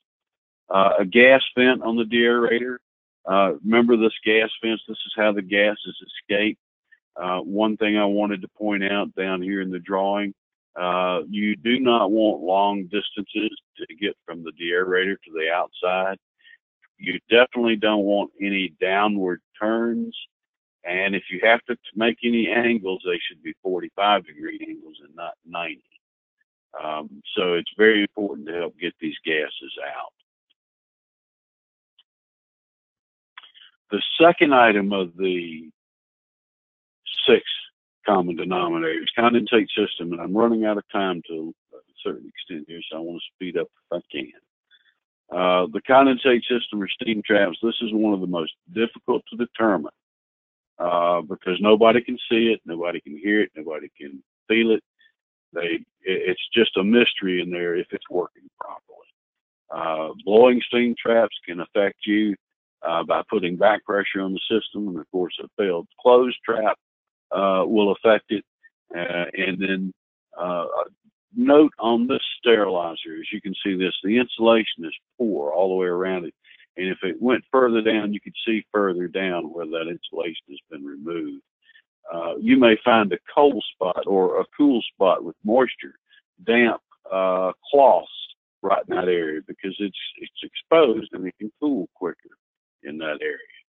Uh, a gas vent on the deaerator. Uh, remember this gas vent, this is how the gases escape. Uh, one thing I wanted to point out down here in the drawing, uh, you do not want long distances to get from the deaerator to the outside. You definitely don't want any downward turns. And if you have to make any angles, they should be forty-five degree angles and not ninety. Um, so it's very important to help get these gases out. The second item of the six common denominators, condensate system, and I'm running out of time to a certain extent here, so I want to speed up if I can. Uh, the condensate system or steam traps, this is one of the most difficult to determine uh, because nobody can see it, nobody can hear it, nobody can feel it. They, it's just a mystery in there if it's working properly. Uh, blowing steam traps can affect you uh, by putting back pressure on the system, and of course a failed closed trap uh, will affect it. Uh, and then uh, note on this sterilizer, as you can see this, the insulation is poor all the way around it. And if it went further down, you could see further down where that insulation has been removed. Uh, you may find a cold spot or a cool spot with moisture, damp uh, cloths right in that area because it's it's exposed and it can cool quicker in that area.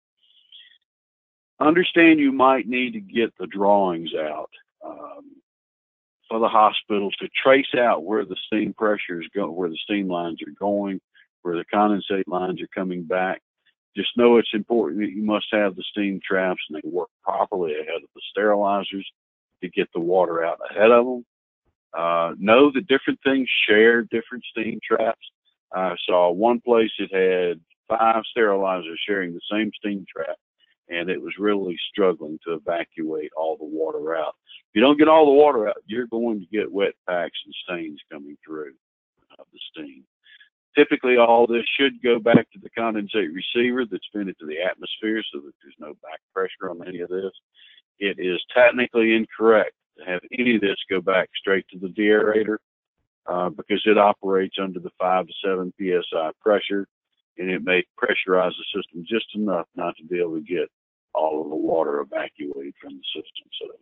Understand you might need to get the drawings out um, for the hospital to trace out where the steam pressure is going, where the steam lines are going, where the condensate lines are coming back. Just know it's important that you must have the steam traps and they work properly ahead of the sterilizers to get the water out ahead of them. Uh, know that different things share different steam traps. I saw one place that had five sterilizers sharing the same steam trap, and it was really struggling to evacuate all the water out. If you don't get all the water out, you're going to get wet packs and stains coming through uh, the steam. Typically, all this should go back to the condensate receiver that's vented to the atmosphere so that there's no back pressure on any of this. It is technically incorrect to have any of this go back straight to the deaerator uh, because it operates under the five to seven P S I pressure, and it may pressurize the system just enough not to be able to get all of the water evacuated from the system. So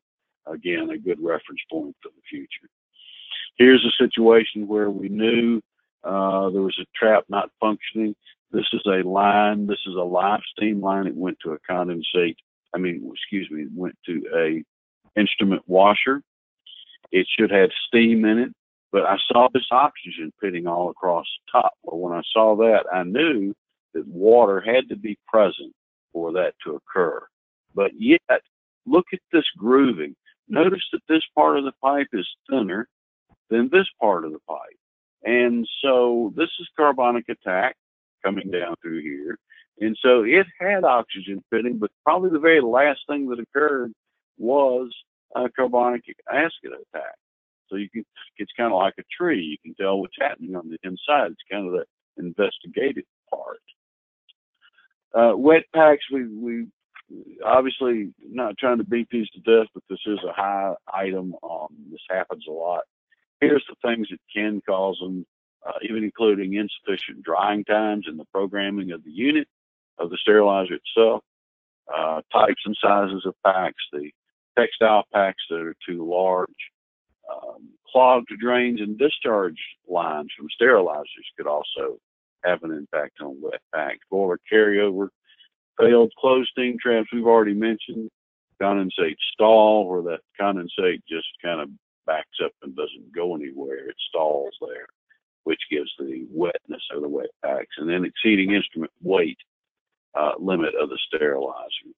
again, a good reference point for the future. Here's a situation where we knew uh, there was a trap not functioning. This is a line. This is a live steam line. It went to a condensate. I mean, excuse me, it went to a instrument washer. It should have steam in it, but I saw this oxygen pitting all across the top. Well, when I saw that, I knew that water had to be present for that to occur. But yet, look at this grooving. Notice that this part of the pipe is thinner than this part of the pipe. And so this is carbonic attack coming down through here. And so it had oxygen fitting, but probably the very last thing that occurred was a carbonic acid attack. So you can, it's kind of like a tree. You can tell what's happening on the inside. It's kind of the investigative part. Uh, wet packs, we, we obviously not trying to beat these to death, but this is a high item. Um, this happens a lot. Here's the things that can cause them, uh, even including insufficient drying times in the programming of the unit, of the sterilizer itself, uh, types and sizes of packs, the textile packs that are too large, um, clogged drains and discharge lines from sterilizers could also have an impact on wet packs. Boiler carryover, failed closed steam traps, we've already mentioned, condensate stall, where that condensate just kind of backs up and doesn't go anywhere. It stalls there, which gives the wetness of the wet packs, and then exceeding instrument weight uh, limit of the sterilizer.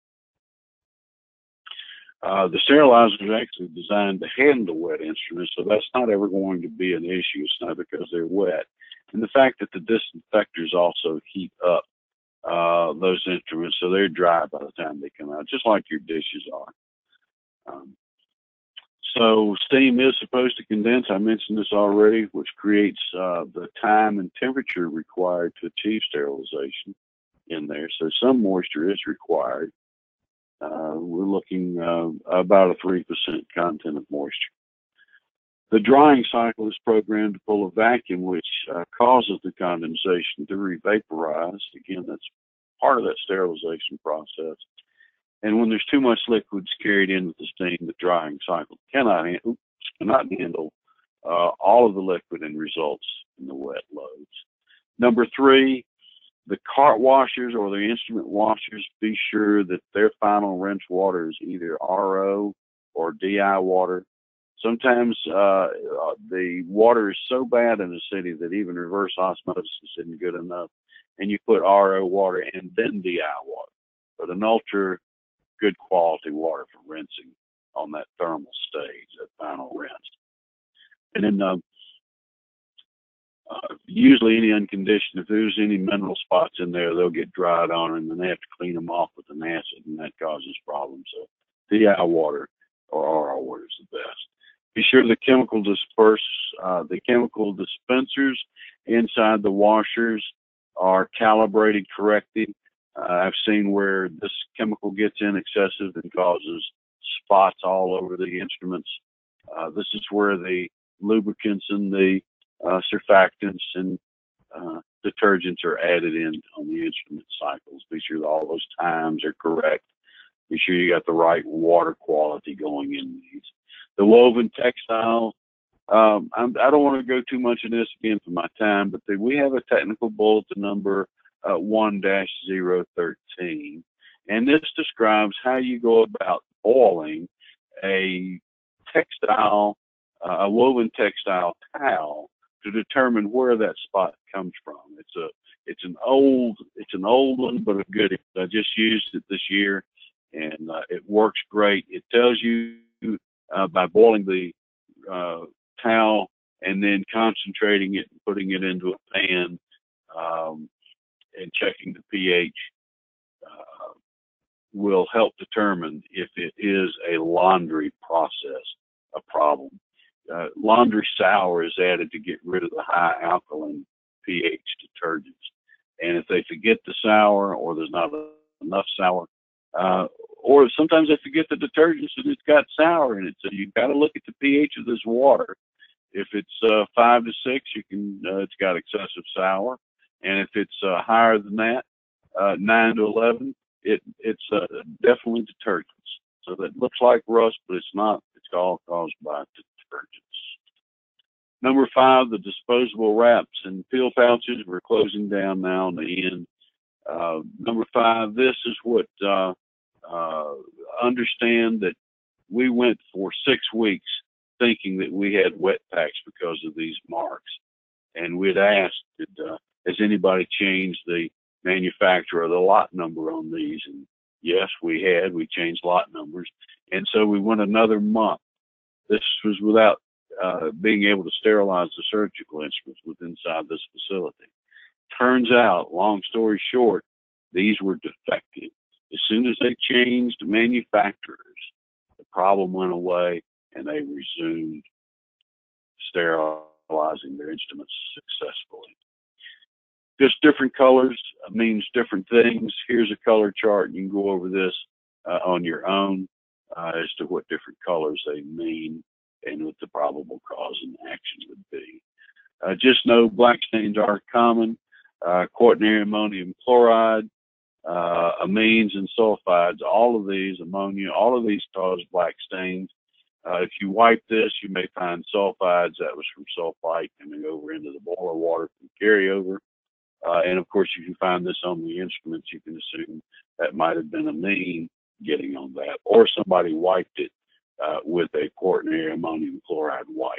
Uh, the sterilizer is actually designed to handle wet instruments, so that's not ever going to be an issue. It's not because they're wet. And the fact that the disinfectors also heat up uh, those instruments, so they're dry by the time they come out, just like your dishes are. Um, so steam is supposed to condense. I mentioned this already, which creates uh, the time and temperature required to achieve sterilization in there. So some moisture is required. Uh, we're looking uh, about a three percent content of moisture. The drying cycle is programmed to pull a vacuum, which uh, causes the condensation to revaporize. Again, that's part of that sterilization process. And when there's too much liquids carried into the steam, the drying cycle cannot, hand, oops, cannot handle uh, all of the liquid and results in the wet loads. Number three, the cart washers or the instrument washers, be sure that their final rinse water is either R O or D I water. Sometimes uh, the water is so bad in the city that even reverse osmosis isn't good enough, and you put R O water and then D I water, but an ultra good quality water for rinsing on that thermal stage, that final rinse. And then uh, uh, usually any unconditioned, if there's any mineral spots in there, they'll get dried on and then they have to clean them off with an acid, and that causes problems. So D I water or R O water is the best. Be sure the chemical disperse, uh, the chemical dispensers inside the washers are calibrated correctly. Uh, I've seen where this chemical gets in excessive and causes spots all over the instruments. Uh, this is where the lubricants and the uh, surfactants and uh, detergents are added in on the instrument cycles. Be sure that all those times are correct. Be sure you got the right water quality going in these. The woven textile, um, I'm, I don't want to go too much in this again for my time, but the, we have a technical bulletin number uh, one dash zero thirteen, and this describes how you go about boiling a textile, uh, a woven textile towel to determine where that spot comes from. It's a, it's an old, it's an old one, but a goodie. I just used it this year, and uh, it works great. It tells you uh, by boiling the uh, towel and then concentrating it and putting it into a pan um, and checking the pH uh, will help determine if it is a laundry process, a problem. Uh, laundry sour is added to get rid of the high alkaline pH detergents. And if they forget the sour, or there's not enough sour, uh, or sometimes they forget the detergents and it's got sour in it. So you've got to look at the pH of this water. If it's uh, five to six, you can uh, it's got excessive sour, and if it's uh, higher than that, uh, nine to eleven, it it's uh, definitely detergents. So that looks like rust, but it's not. It's all caused by detergents. Number five, the disposable wraps and pill pouches. We're closing down now on the end. Uh, number five, this is what, uh, uh, understand that we went for six weeks thinking that we had wet packs because of these marks. And we'd asked, did, uh, has anybody changed the manufacturer or the lot number on these? And yes, we had. We changed lot numbers. And so we went another month. This was without uh, being able to sterilize the surgical instruments within inside this facility. Turns out, long story short, these were defective. As soon as they changed manufacturers, the problem went away and they resumed sterilizing their instruments successfully. Just different colors means different things. Here's a color chart. You can go over this uh, on your own uh, as to what different colors they mean and what the probable cause and action would be. Uh, just know black stains are common. Uh, quaternary ammonium chloride, uh, amines and sulfides, all of these, ammonia, all of these cause black stains. Uh, if you wipe this, you may find sulfides. That was from sulfite coming over into the boiler water from carryover. Uh, and of course, you can find this on the instruments. You can assume that might have been amine getting on that, or somebody wiped it uh, with a quaternary ammonium chloride wipe.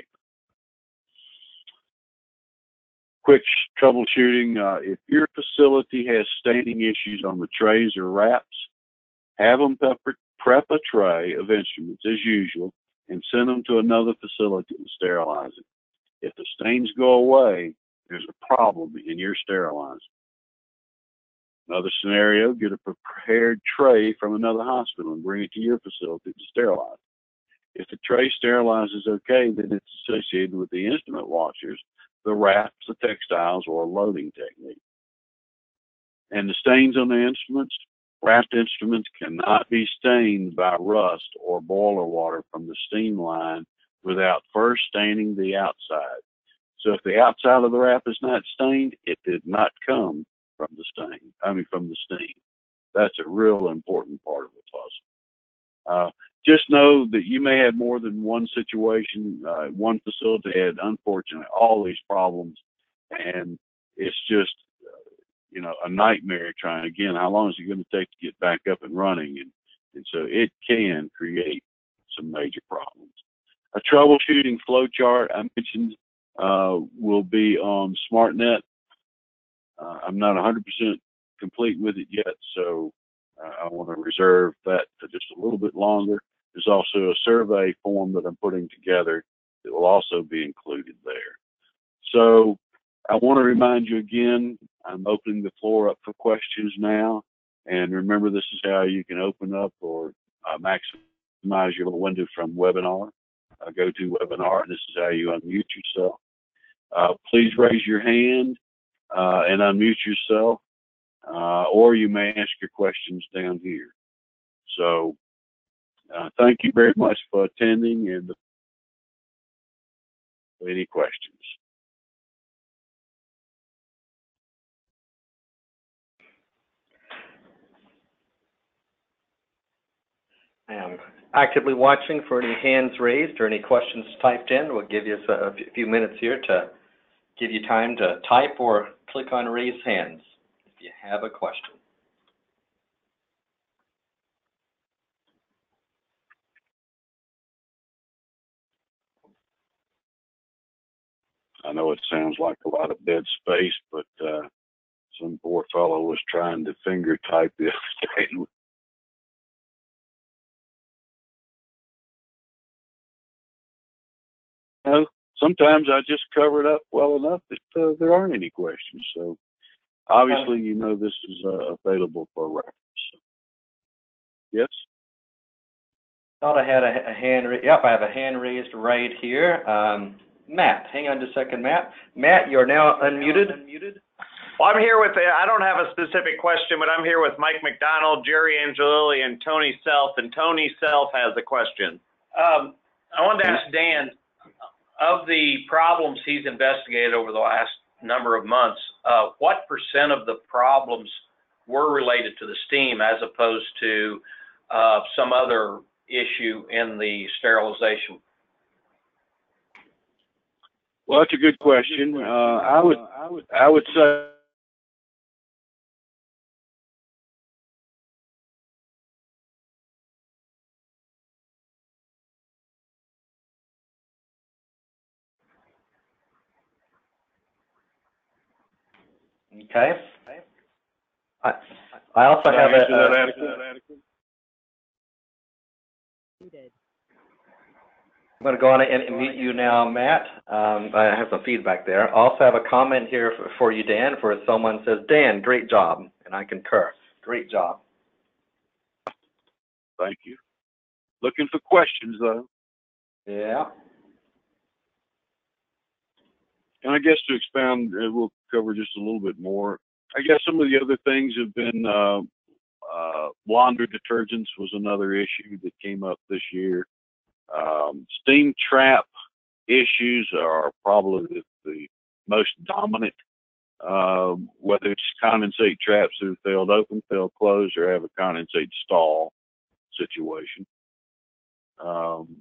Quick troubleshooting. Uh, if your facility has staining issues on the trays or wraps, have them pepper, prep a tray of instruments as usual and send them to another facility to sterilize it. If the stains go away, there's a problem in your sterilizer. Another scenario, get a prepared tray from another hospital and bring it to your facility to sterilize. If the tray sterilizes okay, then it's associated with the instrument washers, the wraps, the textiles, or a loading technique. And the stains on the instruments, wrapped instruments cannot be stained by rust or boiler water from the steam line without first staining the outside. So if the outside of the wrap is not stained, it did not come from the stain, I mean from the steam. That's a real important part of the puzzle. Uh, just know that you may have more than one situation. Uh, one facility had, unfortunately, all these problems, and it's just, uh, you know, a nightmare trying. Again, how long is it going to take to get back up and running? And, and so it can create some major problems. A troubleshooting flow chart I mentioned uh, will be on SmartNet. Uh, I'm not one hundred percent complete with it yet, so uh, I want to reserve that for just a little bit longer. There's also a survey form that I'm putting together that will also be included there. So I want to remind you again, I'm opening the floor up for questions now. And remember, this is how you can open up or uh, maximize your little window from webinar. Uh, go to webinar, and this is how you unmute yourself. Uh, please raise your hand uh, and unmute yourself, uh, or you may ask your questions down here. So uh, thank you very much for attending, and any questions. I am actively watching for any hands raised or any questions typed in. We'll give you a few minutes here to give you time to type or click on raise hands if you have a question. I know it sounds like a lot of dead space, but uh, some poor fellow was trying to finger type the other day. You know, sometimes I just cover it up well enough that uh, there aren't any questions. So obviously, you know, this is uh, available for reference. Yes? Thought I had a, a hand raised. Yep, I have a hand raised right here. Um, Matt, hang on just a second, Matt. Matt, you're now unmuted. unmuted. Well, I'm here with, a, I don't have a specific question, but I'm here with Mike McDonald, Jerry Angelilli, and Tony Self. And Tony Self has a question. Um, I wanted to ask Dan, of the problems he's investigated over the last number of months, uh, what percent of the problems were related to the steam as opposed to uh, some other issue in the sterilization? Well, that's a good question. Uh, I would, I would, I would say. Okay. I, I also have a, a I'm going to go on and, and mute you now, Matt. Um, I have some feedback there. I also have a comment here for, for you, Dan, for someone says, Dan, great job. And I concur. Great job. Thank you. Looking for questions, though. Yeah. And I guess to expound, uh, we'll cover just a little bit more. I guess some of the other things have been uh, uh, laundry detergents was another issue that came up this year. Um, steam trap issues are probably the, the most dominant, um, whether it's condensate traps that have failed open, failed close, or have a condensate stall situation. Um,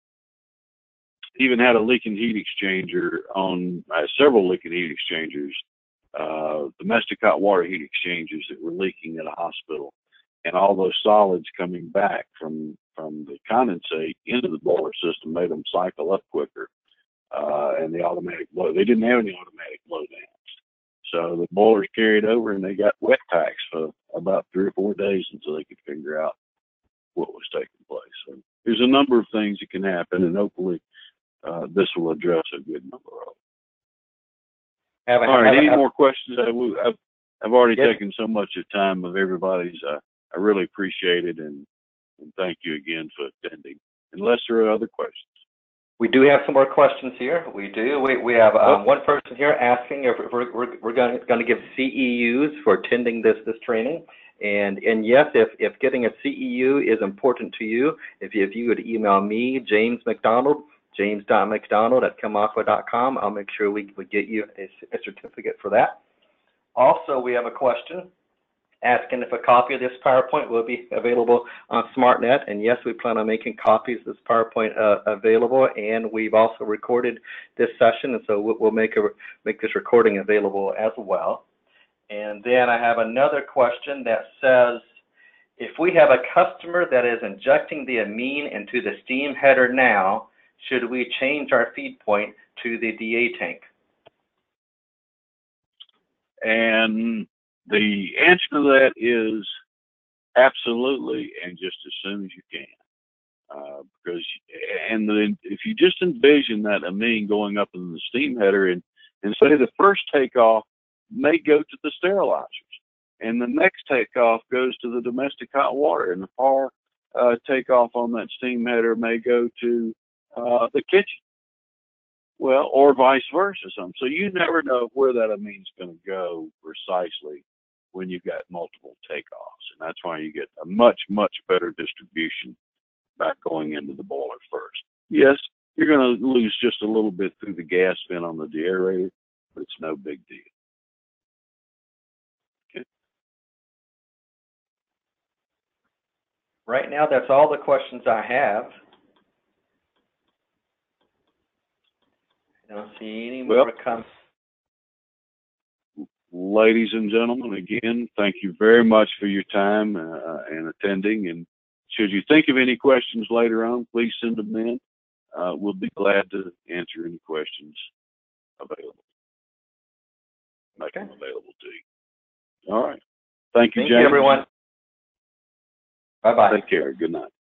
even had a leaking heat exchanger on uh, several leaking heat exchangers, uh, domestic hot water heat exchangers that were leaking at a hospital, and all those solids coming back from from the condensate into the boiler system made them cycle up quicker, uh, and the automatic blow. They didn't have any automatic blowdowns, so the boilers carried over, and they got wet packs for about three or four days until they could figure out what was taking place. So there's a number of things that can happen, and hopefully uh, this will address a good number of them. Have a, All right, have any a, more questions? I will, I've, I've already yes. taken so much of time of everybody's. Uh, I really appreciate it, and, and thank you again for attending. Unless there are other questions. We do have some more questions here. We do. We, we have um, oh. one person here asking if we're, we're, we're going, going to give C E Us for attending this, this training. And, and yes, if, if getting a C E U is important to you, if you, if you would email me, James McDonald, james dot mcdonald at chem aqua dot com, I'll make sure we, we get you a, a certificate for that. Also, we have a question asking if a copy of this PowerPoint will be available on SmartNet. And yes, we plan on making copies of this PowerPoint uh, available. And we've also recorded this session, and so we'll make, a, make this recording available as well. And then I have another question that says, if we have a customer that is injecting the amine into the steam header now, should we change our feed point to the D A tank? And the answer to that is absolutely, and just as soon as you can. Uh, because, and then if you just envision that amine going up in the steam header, and, and say the first takeoff may go to the sterilizers, and the next takeoff goes to the domestic hot water, and the far uh, takeoff on that steam header may go to uh, the kitchen. Well, or vice versa. Some. So you never know where that amine's going to go precisely when you've got multiple takeoffs. And that's why you get a much, much better distribution by going into the boiler first. Yes, you're going to lose just a little bit through the gas vent on the deaerator, but it's no big deal. Okay. Right now, that's all the questions I have. I don't see any more well, comments. Ladies and gentlemen, again, thank you very much for your time uh, and attending. And should you think of any questions later on, please send them in. Uh, we'll be glad to answer any questions available. Make Okay. them available to you. All right. Thank you, Thank James. you, everyone. Bye-bye. Take care. Good night.